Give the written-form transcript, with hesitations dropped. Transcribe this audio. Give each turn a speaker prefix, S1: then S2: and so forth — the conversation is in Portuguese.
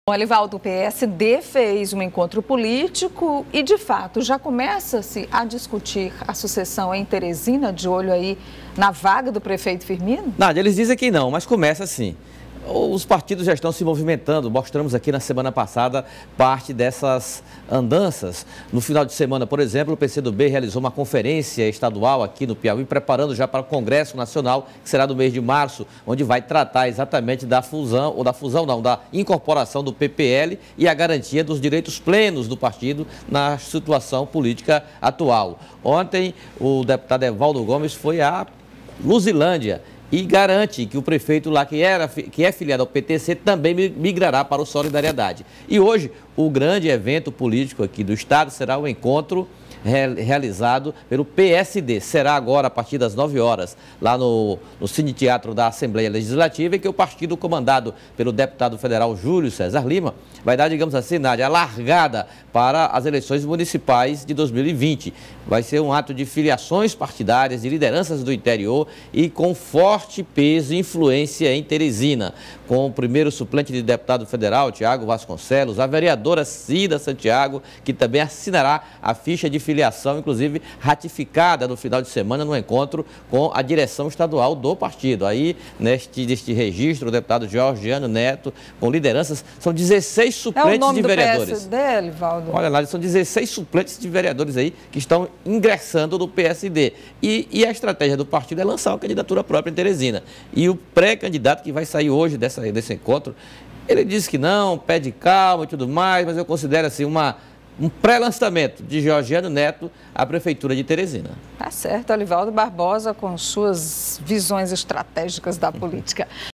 S1: O Elivaldo, o PSD fez um encontro político e, de fato, já começa-se a discutir a sucessão em Teresina, de olho aí na vaga do prefeito Firmino?
S2: Nádia, eles dizem que não, mas começa sim. Os partidos já estão se movimentando, mostramos aqui na semana passada parte dessas andanças. No final de semana, por exemplo, o PCdoB realizou uma conferência estadual aqui no Piauí, preparando já para o Congresso Nacional, que será no mês de março, onde vai tratar exatamente da da incorporação do PPL e a garantia dos direitos plenos do partido na situação política atual. Ontem, o deputado Evaldo Gomes foi a Luzilândia e garante que o prefeito lá, que é filiado ao PTC, também migrará para o Solidariedade. E hoje, o grande evento político aqui do estado será o encontro realizado pelo PSD. Será agora a partir das 9 horas, lá no Cine Teatro da Assembleia Legislativa, em que o partido comandado pelo deputado federal Júlio César Lima vai dar, digamos assim, Nádia, a largada para as eleições municipais de 2020. Vai ser um ato de filiações partidárias, de lideranças do interior e com forte peso e influência em Teresina, com o primeiro suplente de deputado federal, Tiago Vasconcelos, a vereadora Cida Santiago, que também assinará a ficha de filiação, inclusive ratificada no final de semana no encontro com a direção estadual do partido. Aí, neste registro, o deputado Georgiano Neto, com lideranças, são 16 suplentes de vereadores.
S1: É o nome do PSD, Elivaldo?
S2: Olha lá, são 16 suplentes de vereadores aí que estão ingressando no PSD. E a estratégia do partido é lançar uma candidatura própria em Teresina. E o pré-candidato que vai sair hoje desse encontro, ele disse que não, pede calma e tudo mais, mas eu considero assim um pré-lançamento de Georgiano Neto à Prefeitura de Teresina.
S1: Tá certo, Elivaldo Barbosa com suas visões estratégicas da política.